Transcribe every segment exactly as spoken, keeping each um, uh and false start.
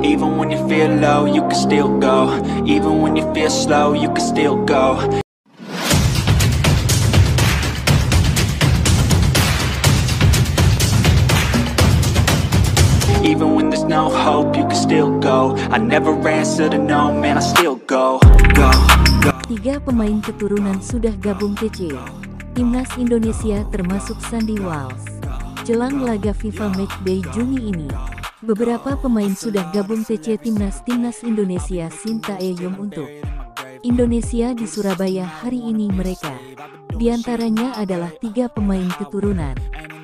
Even when you feel low, you can still go. Even when you feel slow, you can still go. Even when there's no hope, you can still go. I never answer to no, man, I still go. Go, go. Tiga pemain keturunan sudah gabung T C Timnas Indonesia termasuk Sandy Walsh. Jelang laga FIFA Matchday Juni ini, beberapa pemain sudah gabung T C Timnas Timnas Indonesia Sintayong untuk Indonesia di Surabaya hari ini. Mereka diantaranya adalah tiga pemain keturunan,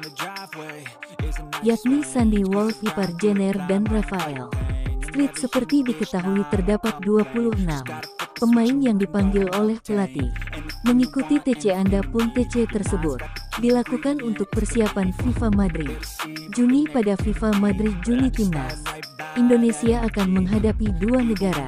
yakni Sandy Walsh, Ipar Jenner, dan Rafael Struijk. Seperti diketahui, terdapat dua puluh enam pemain yang dipanggil oleh pelatih mengikuti T C. Adapun T C tersebut dilakukan untuk persiapan FIFA Madrid Juni. Pada FIFA Madrid Juni, Timnas Indonesia akan menghadapi dua negara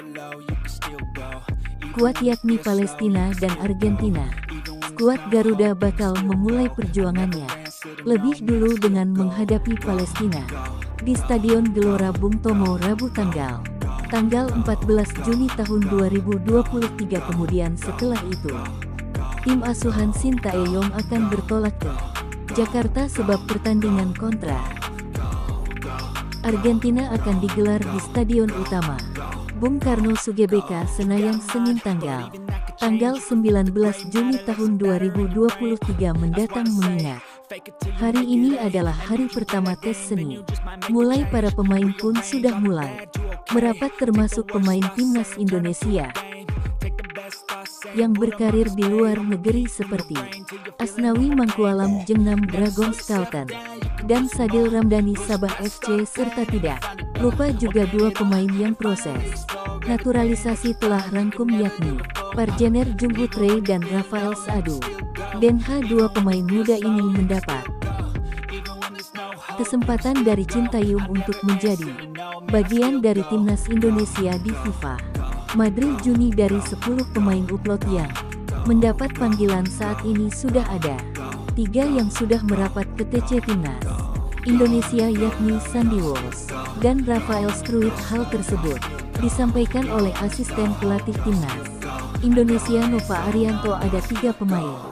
kuat, yakni Palestina dan Argentina. Skuad Garuda bakal memulai perjuangannya lebih dulu dengan menghadapi Palestina di Stadion Gelora Bung Tomo Rabu tanggal tanggal empat belas Juni tahun dua ribu dua puluh tiga. Kemudian setelah itu, tim asuhan Sintayong akan bertolak ke Jakarta sebab pertandingan kontra Argentina akan digelar di Stadion Utama Bung Karno Sugebeka, Senayan, Senin tanggal tanggal sembilan belas Juni tahun dua ribu dua puluh tiga mendatang. Mengingat hari ini adalah hari pertama tes seni, mulai para pemain pun sudah mulai merapat, termasuk pemain Timnas Indonesia yang berkarir di luar negeri seperti Asnawi Mangkualam, Jengnam Dragons Kalteng, dan Sadil Ramdhani Sabah F C, serta tidak lupa juga dua pemain yang proses naturalisasi telah rangkum, yakni Parjener Junghutre dan Rafael Sadu. Den H. Dua pemain muda ini mendapat kesempatan dari Sintayong untuk menjadi bagian dari Timnas Indonesia di FIFA Madrid Juni. Dari sepuluh pemain uplot yang mendapat panggilan saat ini, sudah ada tiga yang sudah merapat ke T C Timnas Indonesia, yakni Sandy Walsh dan Rafael Struijk. Hal tersebut disampaikan oleh asisten pelatih Timnas Indonesia Nova Arianto. Ada tiga pemain,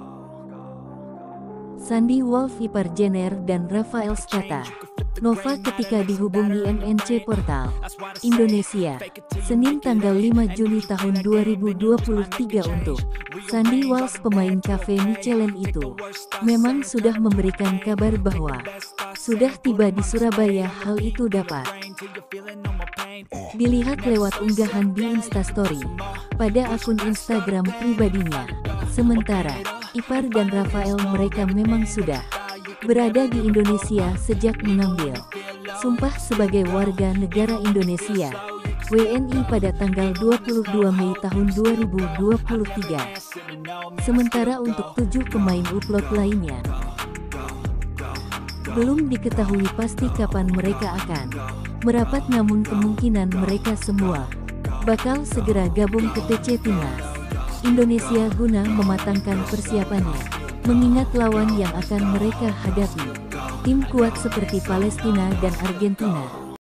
Sandy Walsh, Ipar Jenner, dan Rafael Skata Nova ketika dihubungi M N C Portal Indonesia Senin tanggal lima Juni tahun dua ribu dua puluh tiga untuk Sandy Walsh. Pemain Cafe Michelin itu memang sudah memberikan kabar bahwa sudah tiba di Surabaya. Hal itu dapat dilihat lewat unggahan di Instastory pada akun Instagram pribadinya. Sementara Ipar dan Rafael, mereka memang sudah berada di Indonesia sejak mengambil sumpah sebagai warga negara Indonesia W N I pada tanggal dua puluh dua Mei tahun dua ribu dua puluh tiga. Sementara untuk tujuh pemain uplot lainnya, belum diketahui pasti kapan mereka akan merapat, namun kemungkinan mereka semua bakal segera gabung ke T C Timnas Indonesia guna mematangkan persiapannya. Mengingat lawan yang akan mereka hadapi tim kuat seperti Palestina dan Argentina.